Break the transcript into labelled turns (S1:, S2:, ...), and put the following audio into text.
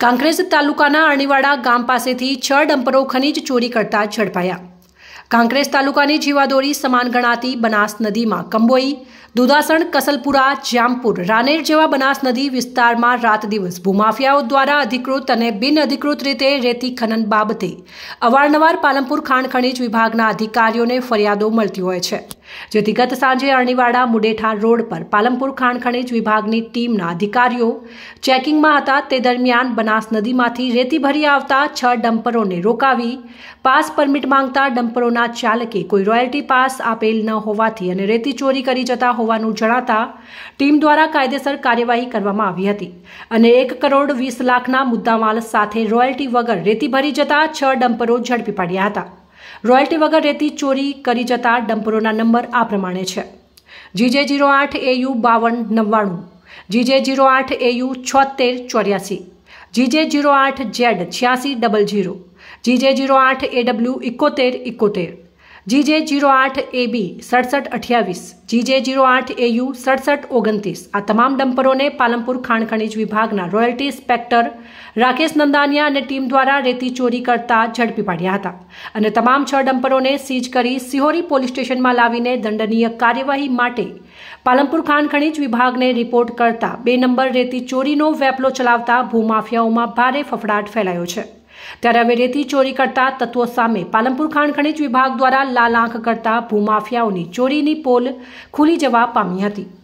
S1: કાંકરેજ તાલુકાના અરણીવાડા ગામ પાસેથી 6 ડમ્પરો ખનીજ ચોરી કરતા ઝડપાયા। કાંકરેજ તાલુકાની જીવાદોરી સમાન ગણાતી બનાસ નદીમાં કંબોઈ, દુધાસણ, કસલપુરા, જામપુર, રાનેર જેવા બનાસ નદી વિસ્તારમાં રાત દિવસ ભૂમાફિયાઓ દ્વારા અધિકૃત અને બિન અધિકૃત રીતે રેતી ખનન બાબતે અવારનવાર પાલનપુર ખાણ ખનીજ વિભાગના અધિકારીઓને ફરિયાદો મળતી હોય છે, જેથી ગત સાંજે અરણીવાડા મુડેઠા રોડ પર પાલનપુર ખાણ ખનીજ વિભાગની ટીમના અધિકારીઓ ચેકિંગમાં હતા। તે દરમિયાન બનાસ નદીમાંથી રેતી ભરી આવતા 6 ડમ્પરોને રોકાવી પાસ પરમિટ માંગતા ડમ્પરોના ચાલકે કોઈ રોયલ્ટી પાસ આપેલ ન હોવાથી અને રેતી ચોરી કરી જતા હોવાનું જણાતા ટીમ દ્વારા કાયદેસર કાર્યવાહી કરવામાં આવી હતી અને 1,20,00,000ના મુદ્દામાલ સાથે રોયલ્ટી વગર રેતી ભરી જતા 6 ડમ્પરો ઝડપી પાડ્યા હતા। રોયલ્ટી વગર રેતી ચોરી કરી જતા ડમ્પરોના નંબર આ પ્રમાણે છે: GJ08AU 5299, GJ08AU 7684, GJ08Z 8600, GJ08AW 7171, GJ08AB 6728, GJ08AU 6729 આ તમામ ડમ્પરોને પાલનપુર ખાણ ખનીજ વિભાગના રોયલ્ટી ઇન્સ્પેક્ટર રાકેશ નંદાનિયા અને ટીમ દ્વારા રેતી ચોરી કરતા ઝડપી પાડ્યા હતા અને તમામ 6 ડમ્પરોને સીઝ કરી સિહોરી પોલીસ સ્ટેશનમાં લાવીને દંડનીય કાર્યવાહી માટે પાલનપુર ખાણ ખનીજ વિભાગને રિપોર્ટ કરતા 2 નંબર રેતી ચોરીનો વેપલો ચલાવતા ભૂમાફિયાઓમાં ભારે ફફડાટ ફેલાયો છે। ત્યારે હવે રેતી ચોરી કરતા તત્વો સામે પાલનપુર ખાણ ખનીજ વિભાગ દ્વારા લાલ આંખ કરતા ભૂમાફિયાઓની ચોરીની પોલ ખુલી જવા પામી હતી।